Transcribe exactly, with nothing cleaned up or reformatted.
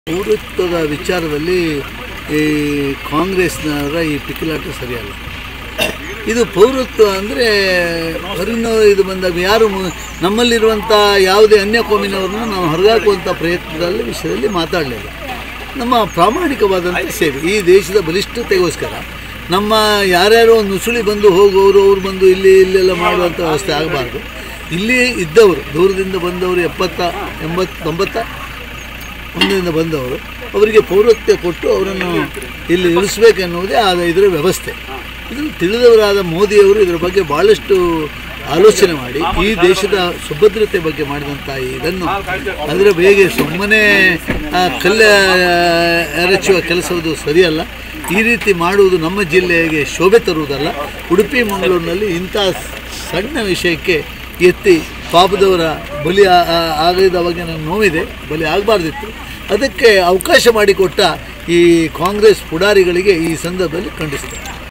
ಪೌರತ್ವದ ವಿಚಾರದಲ್ಲಿ ಈ ಕಾಂಗ್ರೆಸ್ನವರ ಈ ಪಿಕ್ಕಿಲಾಟ ಸರಿಯಲ್ಲ. ಇದು ಪೌರತ್ವ ಅಂದರೆ ಹೊರಗಿನ ಇದು ಬಂದಾಗ ಯಾರು ನಮ್ಮಲ್ಲಿರುವಂಥ ಯಾವುದೇ ಅನ್ಯ ಕೋಮಿನವ್ರನ್ನ ನಾವು ಹೊರಗಾಕುವಂಥ ಪ್ರಯತ್ನದಲ್ಲಿ ವಿಷಯದಲ್ಲಿ ಮಾತಾಡಲಿಲ್ಲ. ನಮ್ಮ ಪ್ರಾಮಾಣಿಕವಾದಂಥ ಸೇವೆ ಈ ದೇಶದ ಬಲಿಷ್ಠತೆಗೋಸ್ಕರ ನಮ್ಮ ಯಾರ್ಯಾರೋ ಒಂದು ನುಸುಳಿ ಬಂದು ಹೋಗೋರು ಅವ್ರು ಬಂದು ಇಲ್ಲಿ ಇಲ್ಲೆಲ್ಲ ಮಾಡುವಂಥ ವ್ಯವಸ್ಥೆ ಆಗಬಾರ್ದು. ಇಲ್ಲಿ ಇದ್ದವರು ದೂರದಿಂದ ಬಂದವರು ಎಪ್ಪತ್ತ ಎಂಬತ್ತು ತೊಂಬತ್ತ ಒಂದರಿಂದ ಬಂದವರು ಅವರಿಗೆ ಪೌರತ್ವ ಕೊಟ್ಟು ಅವರನ್ನು ಇಲ್ಲಿ ಇಳಿಸ್ಬೇಕೆನ್ನುವುದೇ ಆದ ಇದರ ವ್ಯವಸ್ಥೆ. ಇದನ್ನು ತಿಳಿದವರಾದ ಮೋದಿಯವರು ಇದರ ಬಗ್ಗೆ ಭಾಳಷ್ಟು ಆಲೋಚನೆ ಮಾಡಿ ಈ ದೇಶದ ಸುಭದ್ರತೆ ಬಗ್ಗೆ ಮಾಡಿದಂಥ ಇದನ್ನು ಅದರ ಬೇಗ ಸುಮ್ಮನೆ ಕಲ್ಲ ಎರಚುವ ಕೆಲಸವುದು ಸರಿಯಲ್ಲ. ಈ ರೀತಿ ಮಾಡುವುದು ನಮ್ಮ ಜಿಲ್ಲೆಗೆ ಶೋಭೆ ತರುವುದಲ್ಲ. ಉಡುಪಿ ಮಂಗಳೂರಿನಲ್ಲಿ ಇಂಥ ಸಣ್ಣ ವಿಷಯಕ್ಕೆ ಎತ್ತಿ ಪಾಪದವರ ಬಲಿ ಆಗದ ಬಗ್ಗೆ ನನಗೆ ನೋವಿದೆ. ಬಲಿ ಆಗಬಾರ್ದಿತ್ತು. ಅದಕ್ಕೆ ಅವಕಾಶ ಮಾಡಿಕೊಟ್ಟ ಈ ಕಾಂಗ್ರೆಸ್ ಪುಡಾರಿಗಳಿಗೆ ಈ ಸಂದರ್ಭದಲ್ಲಿ ಖಂಡಿಸ್ತೇನೆ.